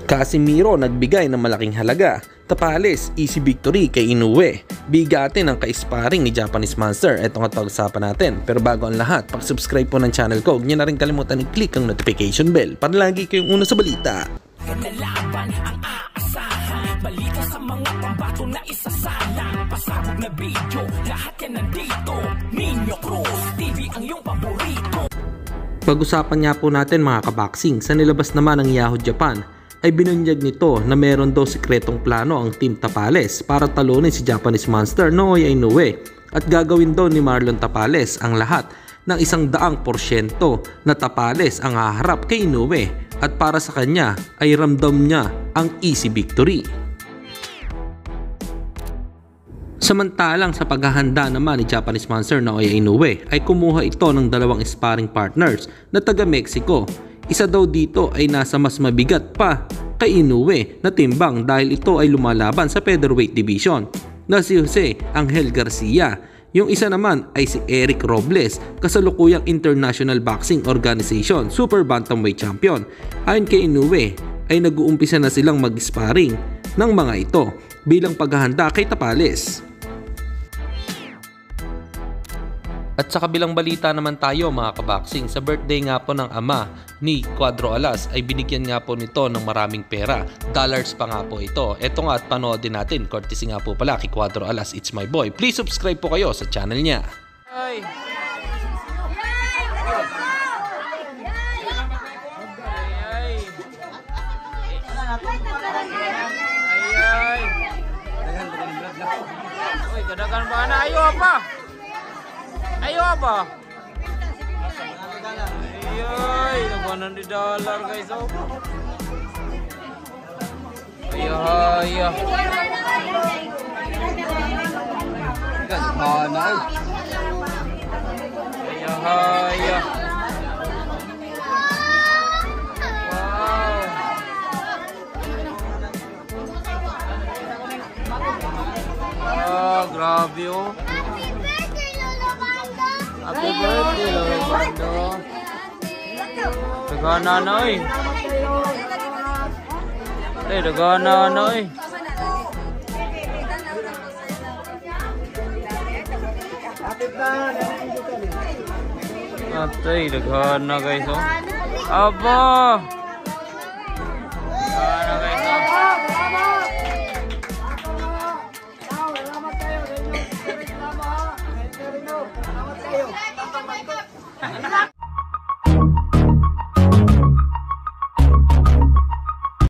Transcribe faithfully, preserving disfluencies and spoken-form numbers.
Casemiro nagbigay ng malaking halaga. Tapales, easy victory kay Inoue. Bigatin ang ka-sparring ni Japanese Monster. Ito nga pag-usapan natin. Pero bago ang lahat, pag-subscribe po ng channel ko, huwag niyo na rin kalimutan i-click ang notification bell para lagi kayong una sa balita. Nalaban ang aasahan, balita sa mga pambato na isasalang, pasabog na video, lahat yan nandito. Minyo Cruz T V ang iyong paborito. Pag-usapan nga po natin mga kaboxing, sa nilabas naman ng Yahoo Japan ay binunyag nito na meron daw sikretong plano ang Team Tapales para talunin si Japanese Monster Naoya Inoue at gagawin daw ni Marlon Tapales ang lahat ng isang daang porsyento na Tapales ang haharap kay Inoue at para sa kanya ay ramdam niya ang easy victory. Samantalang sa paghahanda naman ni Japanese Monster Naoya Inoue ay kumuha ito ng dalawang sparring partners na taga Mexico. Isa daw dito ay nasa mas mabigat pa kay Inoue na timbang dahil ito ay lumalaban sa featherweight division na si Jose Angel Garcia. Yung isa naman ay si Eric Robles, kasalukuyang International Boxing Organization Super Bantamweight Champion. Ayon kay Inoue ay nag-uumpisa na silang mag-sparring ng mga ito bilang paghahanda kay Tapales. At sa kabilang balita naman tayo mga kaboxing, sa birthday nga po ng ama ni Cuadro Alas ay binigyan nga po nito ng maraming pera. Dollars pa nga po ito. Ito nga at panoodin natin, courtesy nga po pala kay Cuadro Alas, it's my boy. Please subscribe po kayo sa channel niya. Ay. Ay. Uy, kadagan ba na? Ayo apa? Ayo apa? Ayoy, nagwanan di dollar guys oh. Ayo ayo. Gana. Ayo ayo. Wow. Ah, grabe oh. Happy birthday, Lolo Bando. Dagana na eh. Eh, dagana na eh. Atay, dagana guys oh. Aba!